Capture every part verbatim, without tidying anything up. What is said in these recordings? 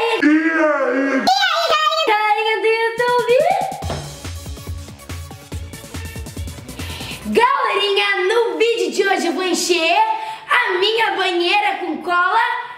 aí? E aí? E aí, galerinha do YouTube? Galerinha, no vídeo de hoje eu vou encher a minha banheira com cola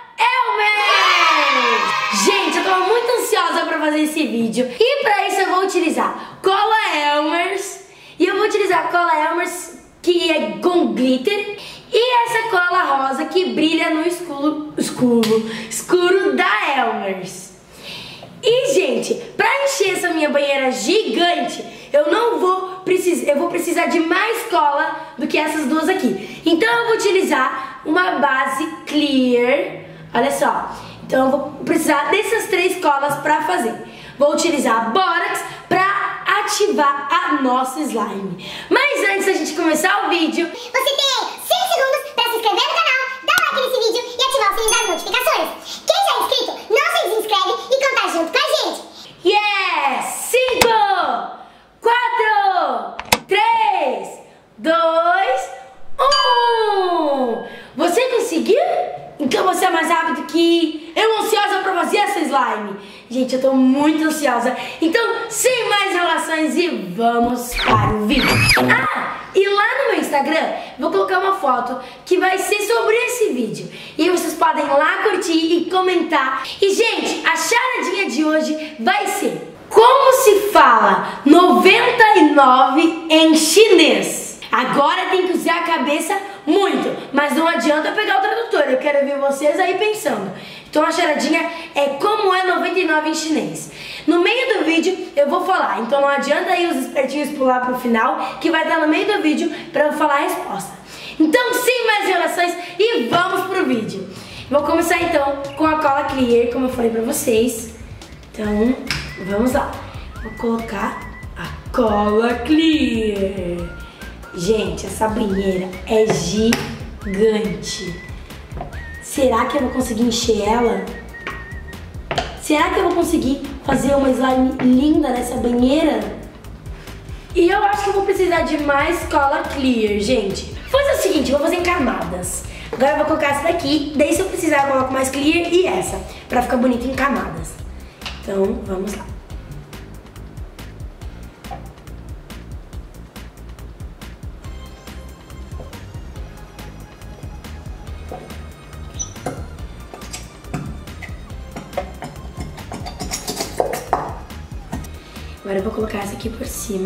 Elmer's. Gente, eu tô muito ansiosa pra fazer esse vídeo. E pra isso eu vou utilizar cola Elmer's. E eu vou utilizar cola Elmer's que é com glitter. E essa cola rosa que brilha no escuro, escuro, escuro da Elmer's. E, gente, pra encher essa minha banheira gigante, eu não vou precisar, eu vou precisar de mais cola do que essas duas aqui. Então eu vou utilizar uma base clear, olha só. Então eu vou precisar dessas três colas pra fazer. Vou utilizar Borax pra ativar a nossa slime. Mas antes da gente começar o vídeo, você tem cinco segundos pra se inscrever no canal, dar like nesse vídeo e ativar o sininho das notificações. Quem já é inscrito, não se desinscreve e canta junto com a gente. Yes! cinco, quatro, três, dois, um! Você conseguiu? Então você é mais rápido que eu, ansiosa pra fazer essa slime. Gente, eu tô muito ansiosa. Então, sem mais enrolações, e vamos para o vídeo. Ah, e lá no meu Instagram, vou colocar uma foto que vai ser sobre esse vídeo. E vocês podem lá curtir e comentar. E, gente, a charadinha de hoje vai ser: como se fala noventa e nove em chinês? Agora tem que usar a cabeça muito, mas não adianta pegar o tradutor, eu quero ver vocês aí pensando. Então a charadinha é como é noventa e nove em chinês. No meio do vídeo eu vou falar, então não adianta aí os espertinhos pular pro final, que vai estar no meio do vídeo pra eu falar a resposta. Então, sem mais enrolações, e vamos pro vídeo. Vou começar então com a cola clear, como eu falei pra vocês. Então, vamos lá. Vou colocar a cola clear. Gente, essa banheira é gigante. Será que eu vou conseguir encher ela? Será que eu vou conseguir fazer uma slime linda nessa banheira? E eu acho que eu vou precisar de mais cola clear, gente. Vou fazer o seguinte, eu vou fazer em camadas. Agora eu vou colocar essa daqui, daí se eu precisar eu coloco mais clear e essa, pra ficar bonito em camadas. Então, vamos lá. Agora eu vou colocar essa aqui por cima.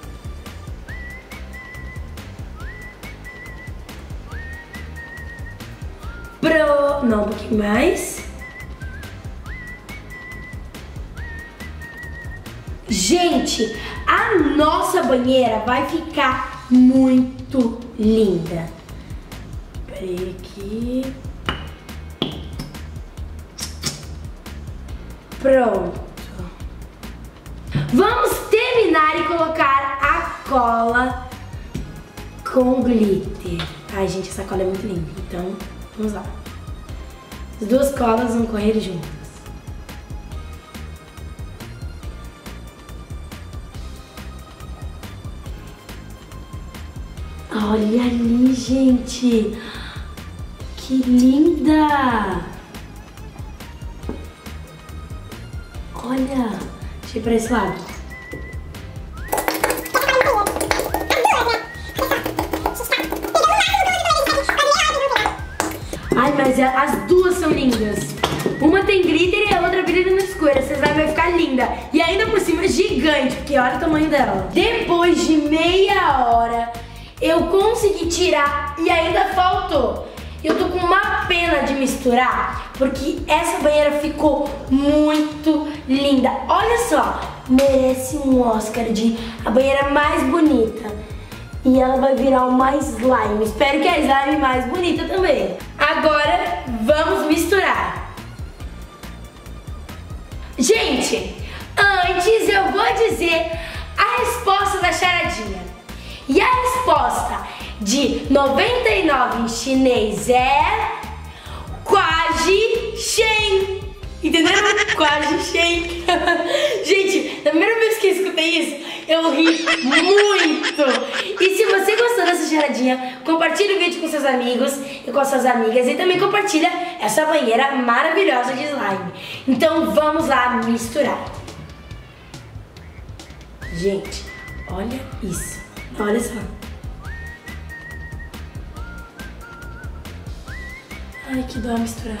Pro... Não, um pouquinho mais. Gente, a nossa banheira vai ficar muito linda. Peraí aqui. Pronto. Vamos terminar e colocar a cola com glitter. Ai, gente, essa cola é muito linda. Então, vamos lá. As duas colas vão correr juntas. Olha ali, gente. Que linda! Olha. Deixa eu ir pra esse lado. Ai, mas as duas são lindas. Uma tem glitter e a outra brilha no escuro. Essa slime vai ficar linda. E ainda por cima gigante, porque olha o tamanho dela. Depois de meia hora, eu consegui tirar e ainda faltou. Eu tô com uma pena de misturar, porque essa banheira ficou muito linda. Olha só, merece um Oscar de a banheira mais bonita. E ela vai virar uma slime. Espero que a slime mais bonita também. Agora, vamos misturar. Gente, antes eu vou dizer a resposta da charadinha. E a resposta de noventa e nove em chinês é Quaji Shen. Entenderam? Quaji Shen. Gente, na primeira vez que eu escutei isso, eu ri muito. E se você gostou dessa charadinha, compartilha o vídeo com seus amigos e com suas amigas. E também compartilha essa banheira maravilhosa de slime. Então vamos lá misturar. Gente, olha isso. Olha só. Ai, que dó misturar.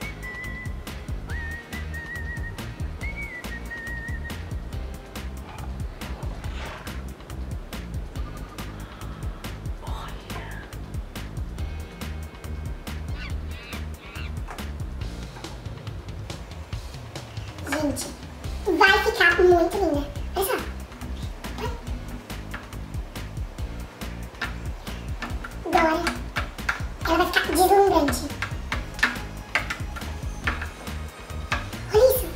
Gente, vai ficar muito linda. Olha só. Agora, ela vai ficar deslumbrante. Olha isso.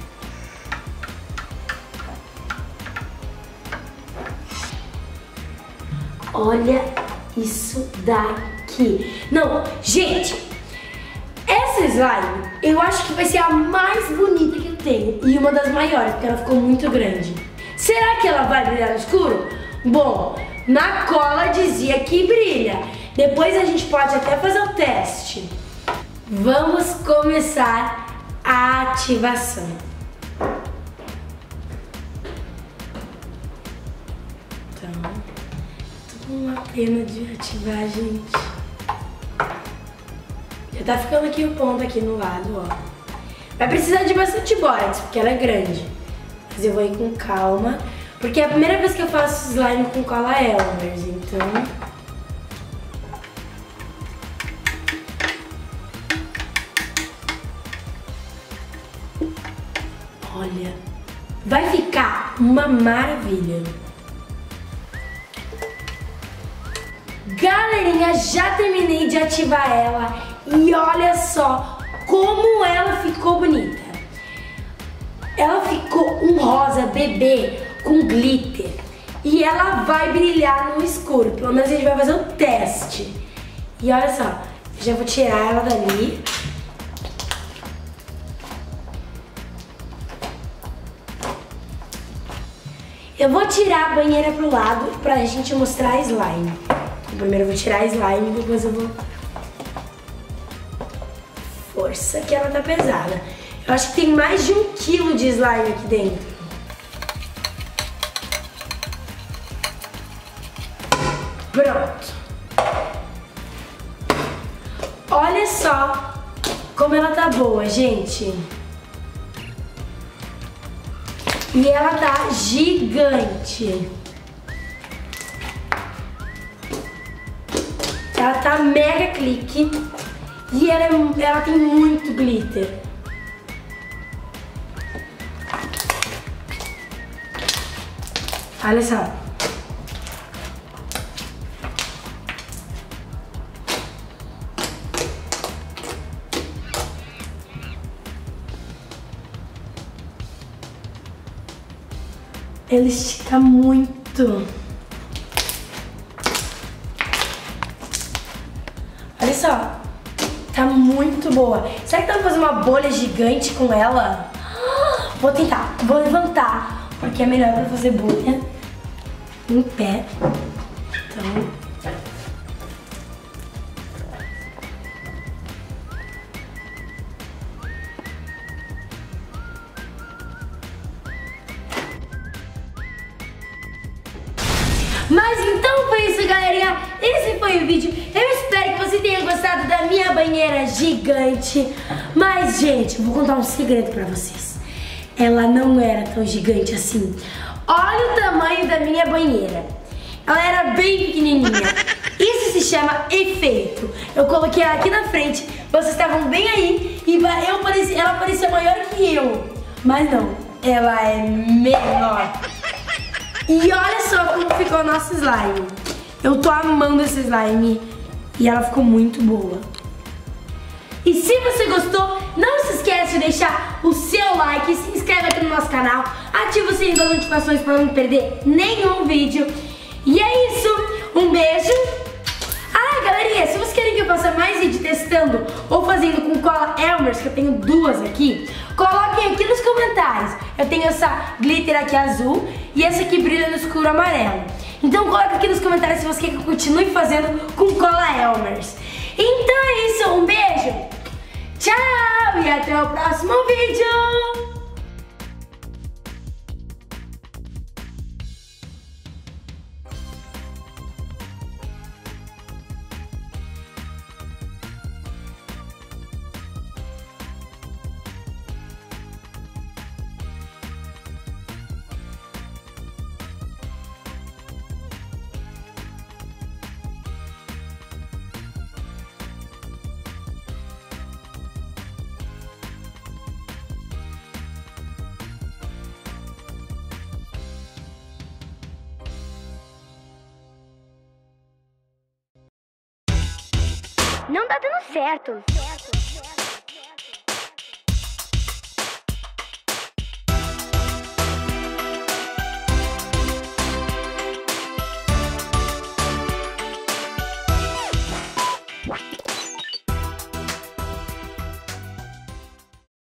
Olha isso daqui. Não, gente, essa slime eu acho que vai ser a mais bonita que eu tenho e uma das maiores, porque ela ficou muito grande. Será que ela vai brilhar no escuro? Bom, na cola dizia que brilha. Depois a gente pode até fazer o teste. Vamos começar a ativação. Então, tô com uma pena de ativar, gente. Já tá ficando aqui o ponto aqui no lado, ó. Vai precisar de bastante bórax, porque ela é grande. Mas eu vou ir com calma, porque é a primeira vez que eu faço slime com cola Elmer's, então... Olha, vai ficar uma maravilha. Galerinha, já terminei de ativar ela e olha só como ela ficou bonita. Ela ficou um rosa bebê com glitter e ela vai brilhar no escuro. Pelo menos a gente vai fazer o teste. E olha só, já vou tirar ela dali. Eu vou tirar a banheira pro lado pra gente mostrar a slime. Primeiro eu vou tirar a slime, depois eu vou... Força que ela tá pesada. Eu acho que tem mais de um quilo de slime aqui dentro. Pronto. Olha só como ela tá boa, gente. E ela tá gigante. Ela tá mega clique. E ela, é, ela tem muito glitter. Olha só. Ela estica muito. Olha só. Tá muito boa. Será que dá pra fazer uma bolha gigante com ela? Vou tentar. Vou levantar. Porque é melhor pra fazer bolha em pé. Então... Mas então foi isso, galerinha. Esse foi o vídeo. Eu espero que você tenha gostado da minha banheira gigante. Mas, gente, eu vou contar um segredo pra vocês. Ela não era tão gigante assim. Olha o tamanho da minha banheira. Ela era bem pequenininha. Isso se chama efeito. Eu coloquei ela aqui na frente. Vocês estavam bem aí. E eu parecia, ela parecia maior que eu. Mas não, ela é menor. E olha só como ficou a nossa slime. Eu tô amando essa slime. E ela ficou muito boa. E se você gostou, não se esquece de deixar o seu like. Se inscreve aqui no nosso canal. Ativa o sininho das notificações para não perder nenhum vídeo. E é isso. Um beijo. Ah, galerinha, se vocês querem que eu faça mais vídeo testando ou fazendo com cola Elmer's, que eu tenho duas aqui, coloquem aqui nos comentários. Eu tenho essa glitter aqui azul e essa aqui brilha no escuro amarelo. Então coloca aqui nos comentários se você quer que eu continue fazendo com cola Elmer's. Então é isso, um beijo. Tchau e até o próximo vídeo! Não tá dando certo.